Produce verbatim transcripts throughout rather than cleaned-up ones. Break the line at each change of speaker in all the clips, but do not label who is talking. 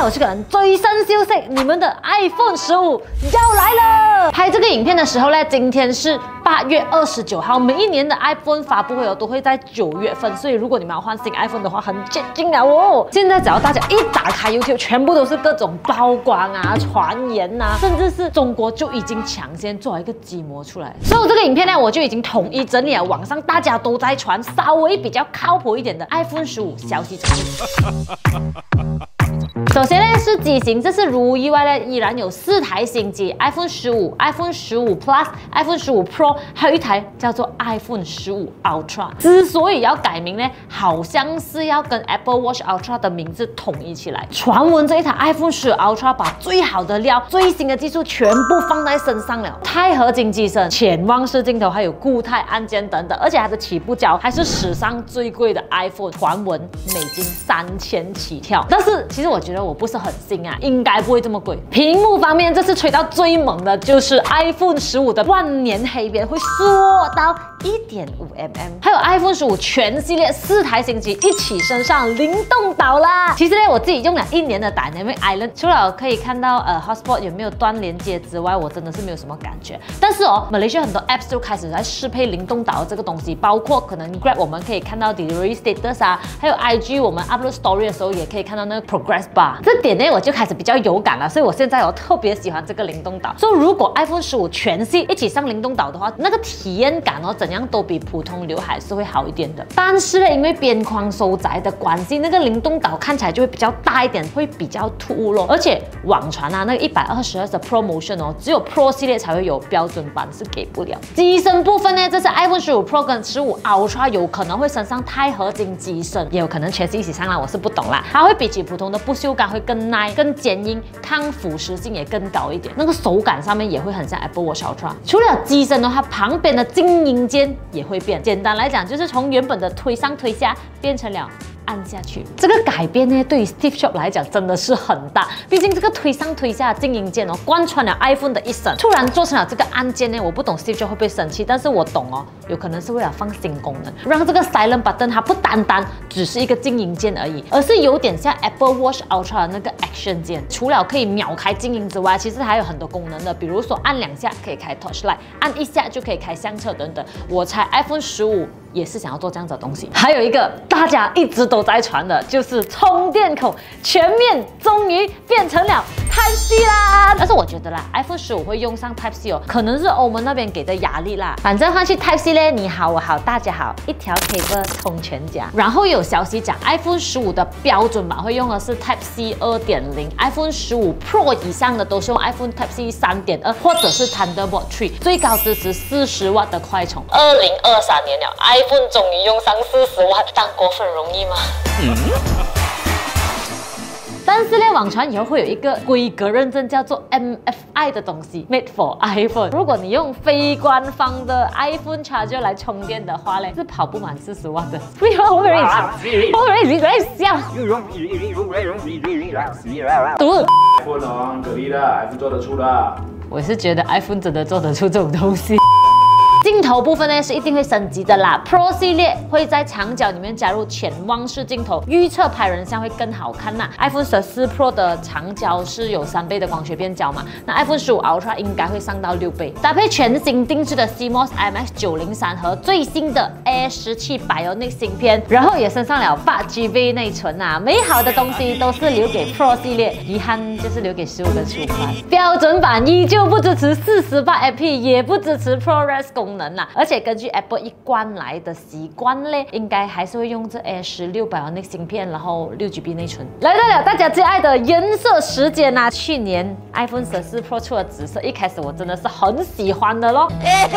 嗨，我是个人最新消息，你们的 iPhone 十五要来了。拍这个影片的时候呢，今天是八月二十九号。每一年的 iPhone 发布会哦，都会在九月份，所以如果你们要换新 iPhone 的话，很接近了哦。现在只要大家一打开 YouTube， 全部都是各种曝光啊、传言呐、啊，甚至是中国就已经抢先做了一个机模出来。所以这个影片呢，我就已经统一整理了网上大家都在传稍微比较靠谱一点的 iPhone 十五消息产品。首先呢是机型，这次如无意外呢，依然有四台新机 ：iPhone 十五、iPhone 十五 Plus、iPhone 十五 Pro， 还有一台叫做 iPhone 十五 Ultra。之所以要改名呢，好像是要跟 Apple Watch Ultra 的名字统一起来。传闻这一台 iPhone 十五 Ultra 把最好的料、最新的技术全部放在身上了，钛合金机身、潜望式镜头，还有固态按键等等，而且它的起步价还是史上最贵的 iPhone， 传闻美金三千起跳。但是其实我觉得我不是很信啊，应该不会这么贵。屏幕方面，这次吹到最猛的就是 iPhone 十五的万年黑边会缩到 一点五 毫米， 还有 iPhone 十五全系列四台新机一起升上灵动岛啦。其实呢，我自己用了一年的 Dynamic Island， 除了可以看到呃 Hotspot 有没有断连接之外，我真的是没有什么感觉。但是哦 ，Malaysia 很多 Apps 就开始在适配灵动岛这个东西，包括可能 Grab 我们可以看到 Delivery Status 啊，还有 I G 我们 Upload Story 的时候也可以看到那个 Progress Bar。这点呢，我就开始比较有感了，所以我现在我特别喜欢这个灵动岛。所以如果 iPhone 十五全系一起上灵动岛的话，那个体验感哦，怎样都比普通刘海是会好一点的。但是呢，因为边框收窄的关系，那个灵动岛看起来就会比较大一点，会比较突兀咯。而且网传啊，那个一百二十赫兹的 ProMotion 哦，只有 Pro 系列才会有，标准版是给不了。机身部分呢，这次 iPhone 十五 Pro 跟十五 Ultra 有可能会升上钛合金机身，也有可能全系一起上啦，我是不懂啦。它会比起普通的不锈钢会更耐、更坚硬，抗腐蚀性也更高一点。那个手感上面也会很像 Apple Watch Ultra。除了机身的话，旁边的静音键也会变。简单来讲，就是从原本的推上推下变成了按下去。这个改变呢，对于 Steve Jobs 来讲真的是很大。毕竟这个推上推下的静音键哦，贯穿了 iPhone 的一生。突然做成了这个按键呢，我不懂 Steve Jobs 会不会生气，但是我懂哦，有可能是为了放新功能，让这个 Silent Button 它不单单只是一个静音键而已，而是有点像 Apple Watch Ultra 的那个 Action 键。除了可以秒开静音之外，其实还有很多功能的，比如说按两下可以开 Torchlight， 按一下就可以开相册等等。我猜 iPhone 十五也是想要做这样子的东西。还有一个大家一直都在传的，就是充电口全面终于变成了 Type C 啦。但是我觉得啦 ，iPhone 十五会用上 Type C 哦，可能是欧盟那边给的压力啦。反正换去 Type C 呢，你好我好大家好，一条 cable 通全家。然后有消息讲 ，iPhone 十五的标准版会用的是 Type C 二点零 ，iPhone 十五 Pro 以上的都是用 iPhone Type C 三点二或者是 Thunderbolt 三，最高支持四十瓦的快充。二零二三年了 ，iPhone 终于用上四十瓦，当果粉容易吗？嗯。但是呢，网传以后会有一个规格认证叫做 M F I 的东西 ，made for iPhone。如果你用非官方的 iPhone charger 来充电的话呢，是跑不满四十瓦的。我我忍我忍在笑。读
iPhone 哦，很给力的 ，iPhone 做得出的。
我是觉得 iPhone 真的做得出这种东西。镜头部分呢是一定会升级的啦 ，Pro 系列会在长焦里面加入潜望式镜头，预测拍人像会更好看呐。iPhone 十四 Pro 的长焦是有三倍的光学变焦嘛，那 iPhone 十五 Ultra 应该会上到六倍，搭配全新定制的 C M O S I M X 九零三和最新的 A 十七 Bionic 芯片，然后也升上了八 G B 内存啊。美好的东西都是留给 Pro 系列，遗憾就是留给十五的出版。标准版依旧不支持四十八 F P， 也不支持 ProRes 功能。能啦，而且根据 Apple 一贯来的习惯嘞，应该还是会用这 A 十六 Bionic 芯片，然后六 G B 内存。来到了大家最爱的颜色时间啊！去年 iPhone 十四 Pro 出了紫色，一开始我真的是很喜欢的咯。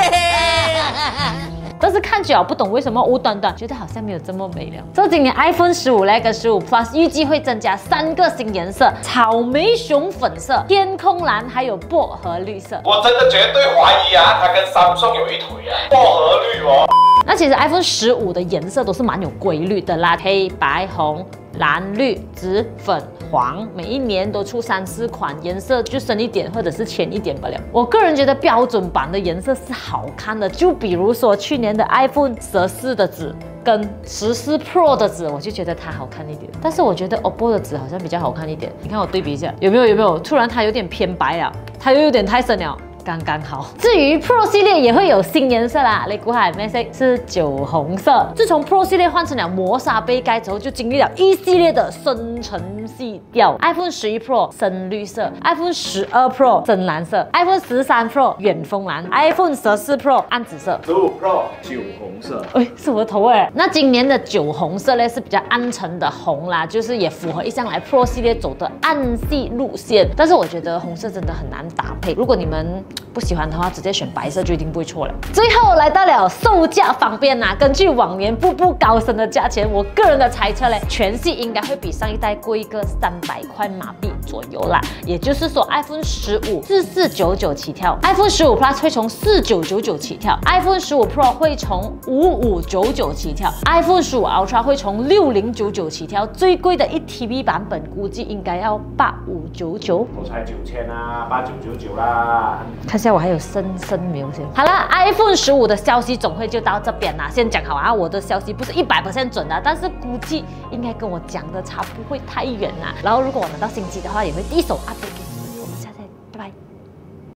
但是看久了不懂为什么无端端觉得好像没有这么美了。这今年 iPhone 十五 跟十五 Plus 预计会增加三个新颜色：草莓熊粉色、天空蓝，还有薄荷绿色。
我真的绝对怀疑啊，它跟 Samsung 有一腿啊，薄荷绿哦。
那其实 iPhone 十五的颜色都是蛮有规律的啦，黑白红。蓝、绿、紫、粉、黄，每一年都出三四款颜色，就深一点或者是浅一点罢了。我个人觉得标准版的颜色是好看的，就比如说去年的 iPhone 十四的紫。 跟十四 Pro 的纸，我就觉得它好看一点。但是我觉得 O P P O 的纸好像比较好看一点。你看我对比一下，有没有有没有？突然它有点偏白了，它又有点太深了。刚刚好。至于 Pro 系列也会有新颜色啦，你估下咩色？是酒红色。自从 Pro 系列换成了磨砂杯盖之后，就经历了一系列的深沉系调。iPhone 十一 Pro 深绿色 ，iPhone 十二 Pro 深蓝色 ，iPhone 十三 Pro 远峰蓝 ，iPhone 十四 Pro 暗紫色。
十五 Pro 酒红色。
哎，是我的头哎。那今年的酒红色呢是比较暗沉的红啦，就是也符合一向来 Pro 系列走的暗系路线。但是我觉得红色真的很难搭配，如果你们不喜欢的话，直接选白色就一定不会错了。最后来到了售价方面呐、啊，根据往年步步高升的价钱，我个人的猜测嘞，全系应该会比上一代贵个三百块马币左右啦。也就是说 ，iPhone 十五是四九九起跳 ，iPhone 十五 Plus 会从四九九九起跳 ，iPhone 十五 Pro 会从五五九九起跳 ，iPhone 十五 Ultra 会从六零九九起跳，最贵的一 T B 版本估计应该要八五九九。
我才九千啊，八九九九啦。
看一下我还有深深没有先。好了 ，iPhone 十五的消息总会就到这边啦。先讲好啊，我的消息不是一百 percent 准的，但是估计应该跟我讲的差不会太远啦。然后如果我拿到新机的话，也会第一手 update